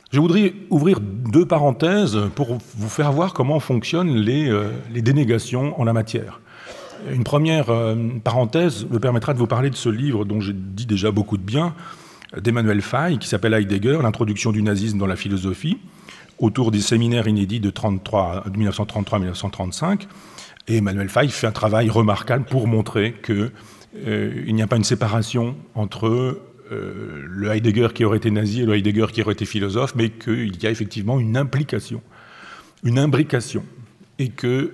Je voudrais ouvrir deux parenthèses pour vous faire voir comment fonctionnent les dénégations en la matière. Une première parenthèse me permettra de vous parler de ce livre dont j'ai dit déjà beaucoup de bien, d'Emmanuel Faye, qui s'appelle Heidegger, l'introduction du nazisme dans la philosophie, autour des séminaires inédits de 1933-1935. Et Emmanuel Faye fait un travail remarquable pour montrer qu'il n'y a pas une séparation entre le Heidegger qui aurait été nazi et le Heidegger qui aurait été philosophe, mais qu'il y a effectivement une implication, une imbrication, et que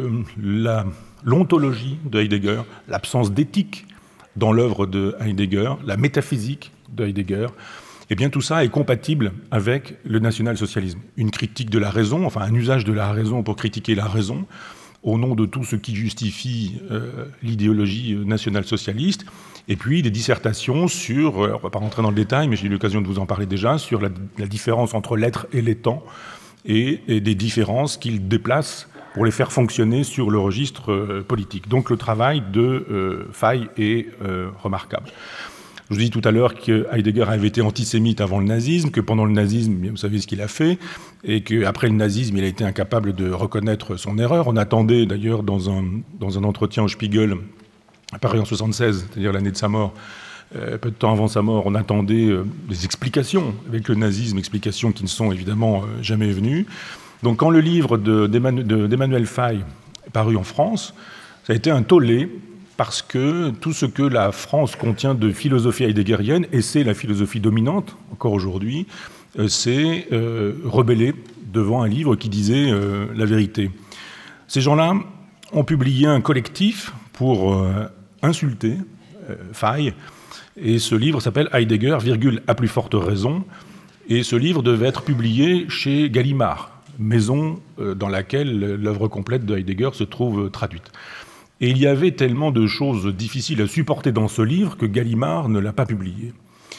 l'ontologie de Heidegger, l'absence d'éthique dans l'œuvre de Heidegger, la métaphysique de Heidegger, eh bien tout ça est compatible avec le national-socialisme. Une critique de la raison, enfin un usage de la raison pour critiquer la raison, au nom de tout ce qui justifie l'idéologie nationale-socialiste, et puis des dissertations sur, on ne va pas rentrer dans le détail, mais j'ai eu l'occasion de vous en parler déjà, sur la différence entre l'être et l'étant, et des différences qu'il déplace pour les faire fonctionner sur le registre politique. Donc le travail de Faye est remarquable. Je vous dis tout à l'heure que Heidegger avait été antisémite avant le nazisme, que pendant le nazisme, vous savez ce qu'il a fait, et qu'après le nazisme, il a été incapable de reconnaître son erreur. On attendait d'ailleurs dans un entretien au Spiegel, apparu en 1976, c'est-à-dire l'année de sa mort, peu de temps avant sa mort, on attendait des explications avec le nazisme, explications qui ne sont évidemment jamais venues. Donc quand le livre d'Emmanuel Faye est paru en France, ça a été un tollé, parce que tout ce que la France contient de philosophie heideggerienne, et c'est la philosophie dominante, encore aujourd'hui, c'est rebellé devant un livre qui disait la vérité. Ces gens-là ont publié un collectif pour insulter Faye, et ce livre s'appelle Heidegger, à plus forte raison, et ce livre devait être publié chez Gallimard, maison dans laquelle l'œuvre complète de Heidegger se trouve traduite. Et il y avait tellement de choses difficiles à supporter dans ce livre que Gallimard ne l'a pas publié.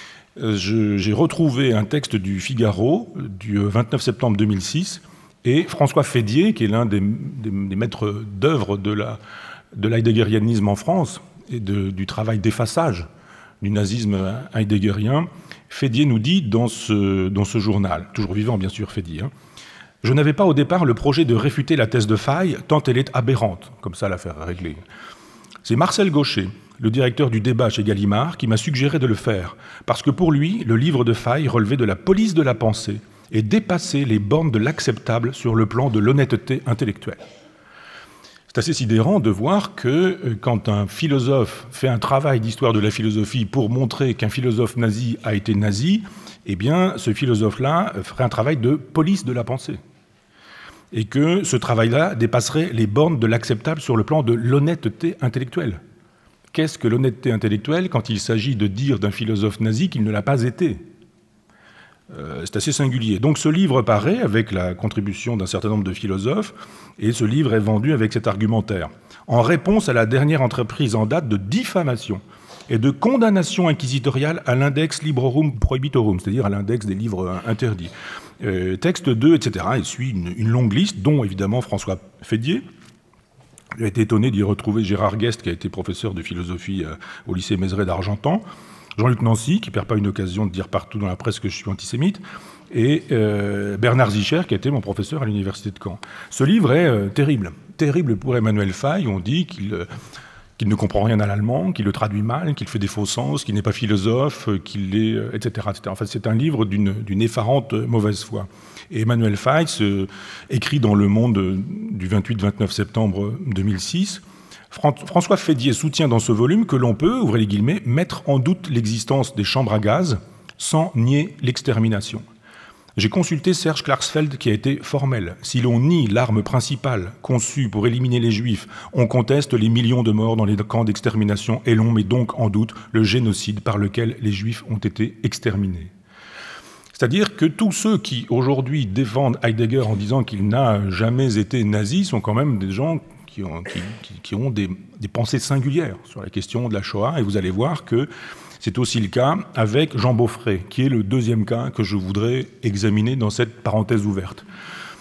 J'ai retrouvé un texte du Figaro du 29 septembre 2006, et François Fédier, qui est l'un des maîtres d'œuvre de l'heideggerianisme en France, et du travail d'effaçage du nazisme heideggerien, Fédier nous dit dans ce journal, toujours vivant bien sûr Fédier, je n'avais pas au départ le projet de réfuter la thèse de Faye, tant elle est aberrante, comme ça l'affaire réglée. C'est Marcel Gaucher, le directeur du débat chez Gallimard, qui m'a suggéré de le faire, parce que pour lui, le livre de Faye relevait de la police de la pensée et dépassait les bornes de l'acceptable sur le plan de l'honnêteté intellectuelle. C'est assez sidérant de voir que quand un philosophe fait un travail d'histoire de la philosophie pour montrer qu'un philosophe nazi a été nazi, eh bien ce philosophe-là ferait un travail de police de la pensée. Et que ce travail-là dépasserait les bornes de l'acceptable sur le plan de l'honnêteté intellectuelle. Qu'est-ce que l'honnêteté intellectuelle quand il s'agit de dire d'un philosophe nazi qu'il ne l'a pas été? C'est assez singulier. Donc ce livre paraît avec la contribution d'un certain nombre de philosophes, et ce livre est vendu avec cet argumentaire, en réponse à la dernière entreprise en date de diffamation et de condamnation inquisitoriale à l'index Librorum Prohibitorum, c'est-à-dire à l'index des livres interdits. Texte 2, etc. Il suit une longue liste, dont évidemment François Fédier. J'ai été étonné d'y retrouver Gérard Guest, qui a été professeur de philosophie au lycée Mézeray d'Argentan, Jean-Luc Nancy, qui ne perd pas une occasion de dire partout dans la presse que je suis antisémite, et Bernard Zicher, qui a été mon professeur à l'université de Caen. Ce livre est terrible. Terrible pour Emmanuel Faye. On dit qu'il ne comprend rien à l'allemand, qu'il le traduit mal, qu'il fait des faux sens, qu'il n'est pas philosophe, qu'il est, etc., etc. En fait, c'est un livre d'une effarante mauvaise foi. Et Emmanuel Faye écrit dans Le Monde du 28-29 septembre 2006, François Fédier soutient dans ce volume que l'on peut, ouvrez les guillemets, mettre en doute l'existence des chambres à gaz sans nier l'extermination. J'ai consulté Serge Klarsfeld qui a été formel. Si l'on nie l'arme principale conçue pour éliminer les Juifs, on conteste les millions de morts dans les camps d'extermination et l'on met donc en doute le génocide par lequel les Juifs ont été exterminés. C'est-à-dire que tous ceux qui aujourd'hui défendent Heidegger en disant qu'il n'a jamais été nazi sont quand même des gens qui ont des pensées singulières sur la question de la Shoah, et vous allez voir que c'est aussi le cas avec Jean Beaufret, qui est le deuxième cas que je voudrais examiner dans cette parenthèse ouverte.